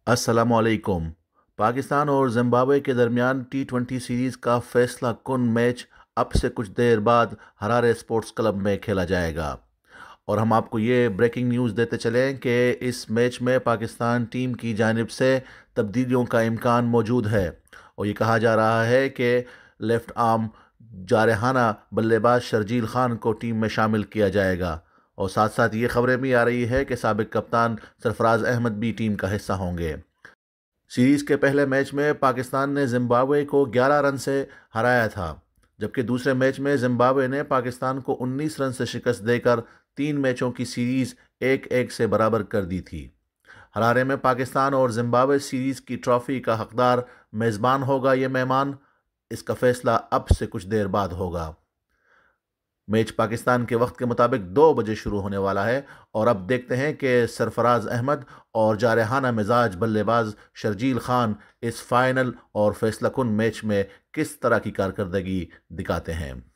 अस्सलामुअलैकुम। पाकिस्तान और जिम्बाब्वे के दरमियान टी20 सीरीज़ का फैसला कुन मैच अब से कुछ देर बाद हरारे स्पोर्ट्स क्लब में खेला जाएगा। और हम आपको ये ब्रेकिंग न्यूज़ देते चलें कि इस मैच में पाकिस्तान टीम की जानिब से तब्दीलियों का इम्कान मौजूद है। और ये कहा जा रहा है कि लेफ़्ट आर्म जारहाना बल्लेबाज शर्जील खान को टीम में शामिल किया जाएगा। और साथ साथ ये खबरें भी आ रही है कि साबिक कप्तान सरफराज अहमद भी टीम का हिस्सा होंगे। सीरीज के पहले मैच में पाकिस्तान ने जिम्बाब्वे को 11 रन से हराया था, जबकि दूसरे मैच में जिम्बाब्वे ने पाकिस्तान को 19 रन से शिकस्त देकर 3 मैचों की सीरीज 1-1 से बराबर कर दी थी। हरारे में पाकिस्तान और जिम्बाब्वे सीरीज की ट्रॉफी का हकदार मेज़बान होगा ये मेहमान। इसका फैसला अब से कुछ देर बाद होगा। मैच पाकिस्तान के वक्त के मुताबिक 2 बजे शुरू होने वाला है। और अब देखते हैं कि सरफराज अहमद और जारहाना मिजाज बल्लेबाज शर्जील खान इस फाइनल और फैसला कुन मैच में किस तरह की कारकर्दगी दिखाते हैं।